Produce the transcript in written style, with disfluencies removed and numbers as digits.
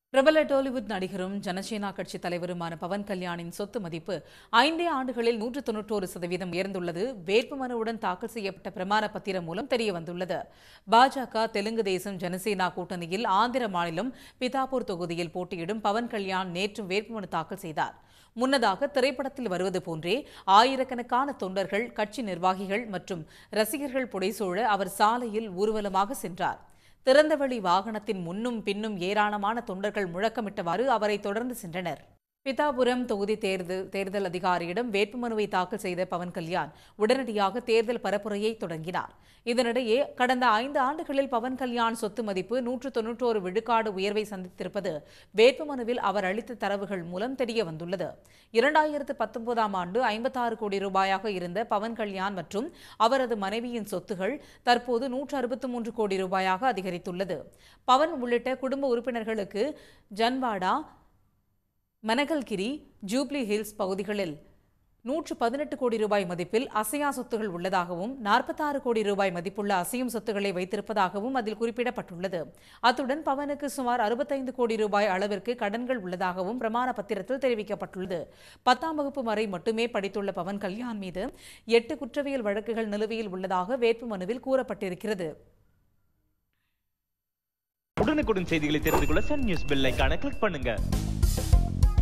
பிரபல டாலிவுட் நடிகரும் ஜனசேனா கட்சி தலைவருமான பவன் கல்யாணின் சொத்து மதிப்பு 5 ஆண்டுகளில் 191% உயர்ந்துள்ளது. வேட்புமனுவுடன் தாக்கல் செய்யப்பட்ட பிரமாண பத்திரம் மூலம் தெரியவந்துள்ளது. பாஜக, தெலுங்கு தேசம், ஜனசேனா கூட்டணியில் ஆந்திர மாநிலம் பிதாப்பூர் தொகுதியில் போட்டியிடும் பவன் கல்யாண் நேற்று வேட்புமனு தாக்கல் செய்தார். முன்னதாக திரைப்படத்தில் வருவது போன்றே ஆயிரக்கணக்கான தொண்டர்கள், கட்சி நிர்வாகிகள் மற்றும் ரசிகர்கள் புடைசூழ அவர் சாலையில் ஊர்வலமாக சென்றார். திறந்தவெளி வாகனத்தின் முன்னும் பின்னும் ஏராளமான தொண்டர்கள் முழக்கமிட்டவாறு அவரை தொடர்ந்து சென்றனர். பிதாபுரம் தொகுதி தேர்தல் அதிகாரியிடம் வேட்புமனுவை தாக்கல் செய்த பவன் கல்யாண் உடனடியாக தேர்தல் பரப்புரையை தொடங்கினார். இதனிடையே கடந்த 5 ஆண்டுகளில் பவன் கல்யாண் சொத்து மதிப்பு 191 விழுக்காடு உயர்வை சந்தித்திருப்பது வேட்புமனுவில் அவர் அளித்த தரவுகள் மூலம் தெரியவந்துள்ளது. 2019ஆம் ஆண்டு 56 கோடி ரூபாயாக இருந்த பவன் கல்யாண் மற்றும் அவரது மனைவியின் சொத்துகள் தற்போது 163 கோடி ரூபாயாக அதிகரித்துள்ளது. பவன் உள்ளிட்ட குடும்ப உறுப்பினர்களுக்கு ஜன்வாடா, மனகல்கிரி, ஜூப்ளி ஹில்ஸ் பகுதிகளில் 118 கோடி ரூபாய் மதிப்பில் அசையா சொத்துகள் உள்ளதாகவும் 46 கோடி ரூபாய் மதிப்புள்ள அசையும் சொத்துக்களை வைத்திருப்பதாகவும் அதில் குறிப்பிடப்பட்டுள்ளது. அத்துடன் பவனுக்கு சுமார் 65 கோடி ரூபாய் அளவிற்கு கடன்கள் உள்ளதாகவும் பிரமாண பத்திரத்தில் தெரிவிக்கப்பட்டுள்ளது. 10ஆம் வகுப்பு வரை மட்டுமே படித்துள்ள பவன் கல்யாண் மீது 8 குற்றவியல் வழக்குகள் நிலுவையில் உள்ளதாக வேட்புமனுவில் கூறப்பட்டிருக்கிறது. உடனுக்குடன் செய்திகளை தெரிந்து கொள்ள சன் நியூஸ் பெல் ஐகானை கிளிக் பண்ணுங்க.